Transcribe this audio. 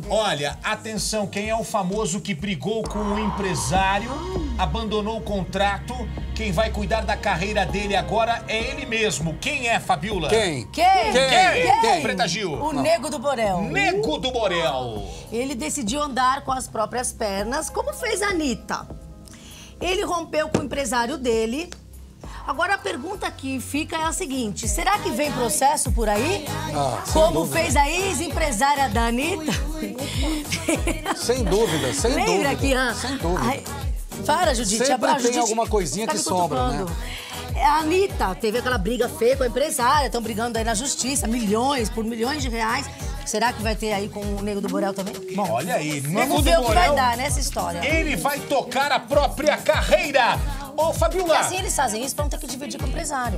Olha, atenção, quem é o famoso que brigou com o empresário, abandonou o contrato, quem vai cuidar da carreira dele agora é ele mesmo. Quem é, Fabiola? Quem? Preta Gil. O Nego do Borel. Nego do Borel. Ele decidiu andar com as próprias pernas, como fez a Anitta. Ele rompeu com o empresário dele. Agora a pergunta que fica é a seguinte: será que vem processo por aí? Como fez a ex-empresária da Anitta? Sem dúvida, sem dúvida. Lembra que... Sem dúvida. Ai, para, Judite. Sempre tem Judite, alguma coisinha tá que me sobra, né? cutucando. A Anitta teve aquela briga feia com a empresária, estão brigando aí na justiça, por milhões de reais. Será que vai ter aí com o Nego do Borel também? Bom, olha aí, Nego vamos do ver o que vai Borel, dar nessa história. Ele vai tocar a própria carreira. Ô, Fabiola. E assim eles fazem isso pra não ter que dividir com o empresário.